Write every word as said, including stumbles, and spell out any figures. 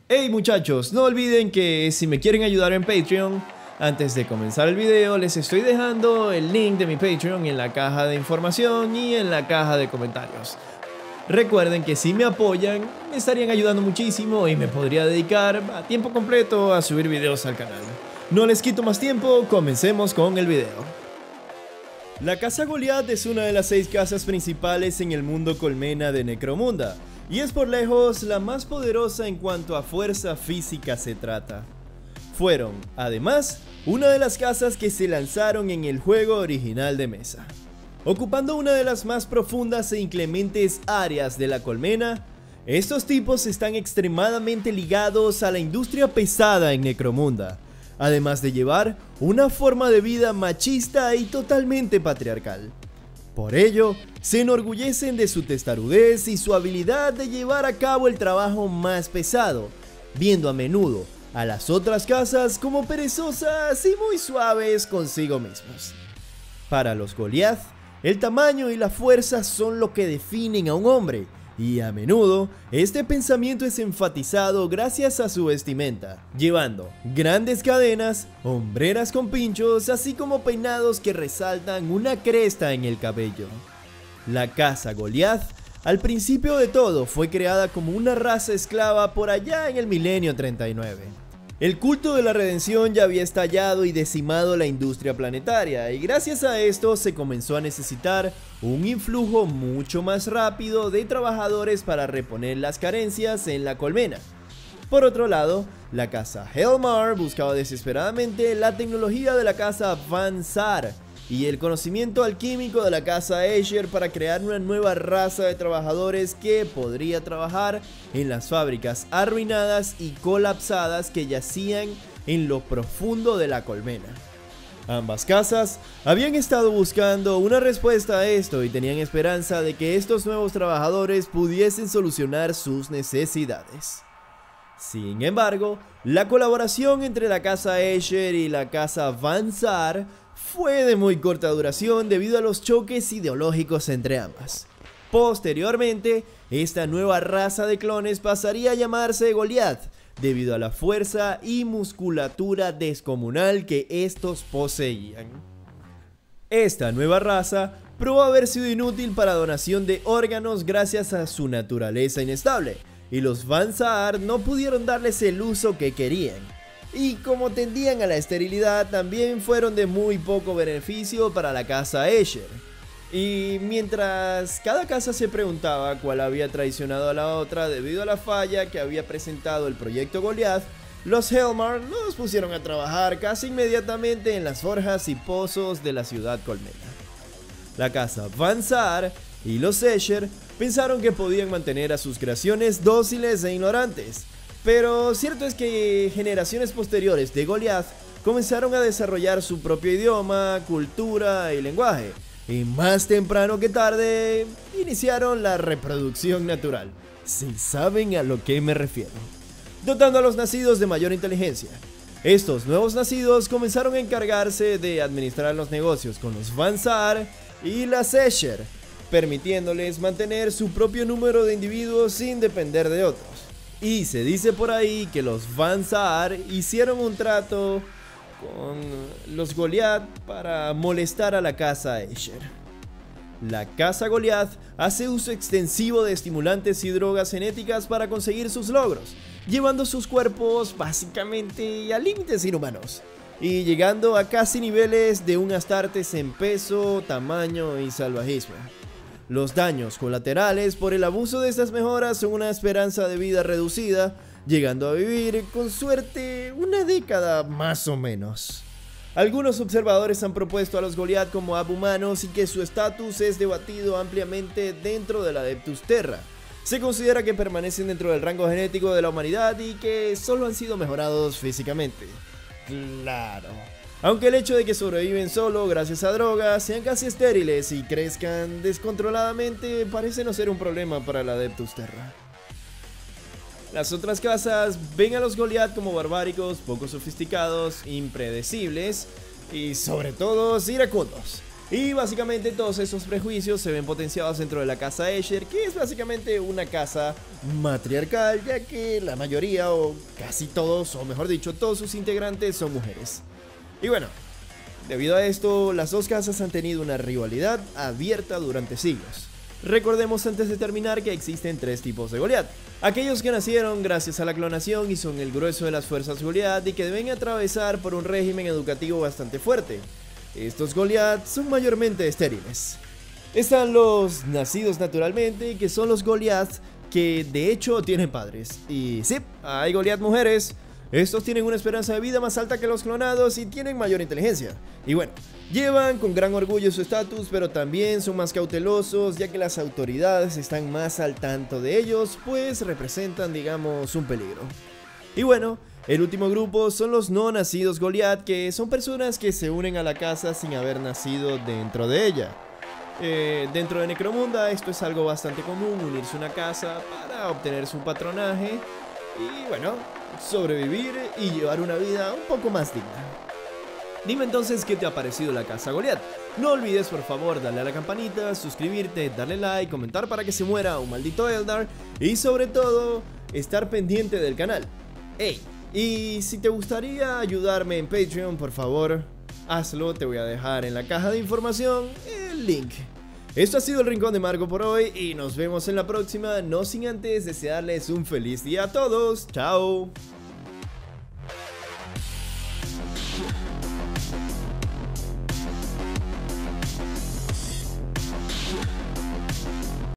Hey muchachos, no olviden que si me quieren ayudar en Patreon, antes de comenzar el video les estoy dejando el link de mi Patreon en la caja de información y en la caja de comentarios. Recuerden que si me apoyan, me estarían ayudando muchísimo y me podría dedicar a tiempo completo a subir videos al canal. No les quito más tiempo, comencemos con el video. La Casa Goliath es una de las seis casas principales en el mundo colmena de Necromunda, y es por lejos la más poderosa en cuanto a fuerza física se trata. Fueron, además, una de las casas que se lanzaron en el juego original de mesa. Ocupando una de las más profundas e inclementes áreas de la colmena, estos tipos están extremadamente ligados a la industria pesada en Necromunda, además de llevar una forma de vida machista y totalmente patriarcal. Por ello, se enorgullecen de su testarudez y su habilidad de llevar a cabo el trabajo más pesado, viendo a menudo a las otras casas como perezosas y muy suaves consigo mismos. Para los Goliath, el tamaño y la fuerza son lo que definen a un hombre, y a menudo este pensamiento es enfatizado gracias a su vestimenta, llevando grandes cadenas, hombreras con pinchos, así como peinados que resaltan una cresta en el cabello. La Casa Goliath, al principio de todo, fue creada como una raza esclava por allá en el milenio treinta y nueve. El culto de la redención ya había estallado y decimado la industria planetaria, y gracias a esto se comenzó a necesitar un influjo mucho más rápido de trabajadores para reponer las carencias en la colmena. Por otro lado, la Casa Helmar buscaba desesperadamente la tecnología de la Casa Van Saar y el conocimiento alquímico de la Casa Escher para crear una nueva raza de trabajadores que podría trabajar en las fábricas arruinadas y colapsadas que yacían en lo profundo de la colmena. Ambas casas habían estado buscando una respuesta a esto y tenían esperanza de que estos nuevos trabajadores pudiesen solucionar sus necesidades. Sin embargo, la colaboración entre la Casa Escher y la Casa Van Saar fue de muy corta duración debido a los choques ideológicos entre ambas. Posteriormente, esta nueva raza de clones pasaría a llamarse Goliath, debido a la fuerza y musculatura descomunal que estos poseían. Esta nueva raza probó haber sido inútil para donación de órganos gracias a su naturaleza inestable, y los Van Saar no pudieron darles el uso que querían. Y como tendían a la esterilidad, también fueron de muy poco beneficio para la Casa Escher. Y mientras cada casa se preguntaba cuál había traicionado a la otra debido a la falla que había presentado el proyecto Goliath, los Helmar los pusieron a trabajar casi inmediatamente en las forjas y pozos de la ciudad colmena. La Casa Van Saar y los Escher pensaron que podían mantener a sus creaciones dóciles e ignorantes. Pero cierto es que generaciones posteriores de Goliath comenzaron a desarrollar su propio idioma, cultura y lenguaje, y más temprano que tarde iniciaron la reproducción natural, si saben a lo que me refiero, dotando a los nacidos de mayor inteligencia. Estos nuevos nacidos comenzaron a encargarse de administrar los negocios con los Van Saar y las Escher, permitiéndoles mantener su propio número de individuos sin depender de otros. Y se dice por ahí que los Van Saar hicieron un trato con los Goliath para molestar a la Casa Escher. La Casa Goliath hace uso extensivo de estimulantes y drogas genéticas para conseguir sus logros, llevando sus cuerpos básicamente a límites inhumanos y llegando a casi niveles de un Astartes en peso, tamaño y salvajismo. Los daños colaterales por el abuso de estas mejoras son una esperanza de vida reducida, llegando a vivir con suerte una década más o menos. Algunos observadores han propuesto a los Goliath como abhumanos y que su estatus es debatido ampliamente dentro del Adeptus Terra. Se considera que permanecen dentro del rango genético de la humanidad y que solo han sido mejorados físicamente. Claro. Aunque el hecho de que sobreviven solo gracias a drogas, sean casi estériles y crezcan descontroladamente parece no ser un problema para el Adeptus Terra. Las otras casas ven a los Goliath como barbáricos, poco sofisticados, impredecibles y sobre todo iracundos. Y básicamente todos esos prejuicios se ven potenciados dentro de la casa Escher, que es básicamente una casa matriarcal, ya que la mayoría o casi todos, o mejor dicho, todos sus integrantes son mujeres. Y bueno, debido a esto, las dos casas han tenido una rivalidad abierta durante siglos. Recordemos antes de terminar que existen tres tipos de Goliath. Aquellos que nacieron gracias a la clonación y son el grueso de las fuerzas Goliath y que deben atravesar por un régimen educativo bastante fuerte. Estos Goliath son mayormente estériles. Están los nacidos naturalmente, que son los Goliath que de hecho tienen padres. Y sí, hay Goliath mujeres. Estos tienen una esperanza de vida más alta que los clonados y tienen mayor inteligencia. Y bueno, llevan con gran orgullo su estatus, pero también son más cautelosos, ya que las autoridades están más al tanto de ellos, pues representan, digamos, un peligro. Y bueno, el último grupo son los no nacidos Goliath, que son personas que se unen a la casa sin haber nacido dentro de ella. Eh, dentro de Necromunda esto es algo bastante común, unirse a una casa para obtener su patronaje y bueno, sobrevivir y llevar una vida un poco más digna. Dime entonces qué te ha parecido la casa Goliath. No olvides por favor darle a la campanita, suscribirte, darle like, comentar para que se muera un maldito Eldar y sobre todo estar pendiente del canal. Hey, y si te gustaría ayudarme en Patreon, por favor, hazlo, te voy a dejar en la caja de información el link. Esto ha sido el Rincón de Marco por hoy y nos vemos en la próxima, no sin antes desearles un feliz día a todos. Chao.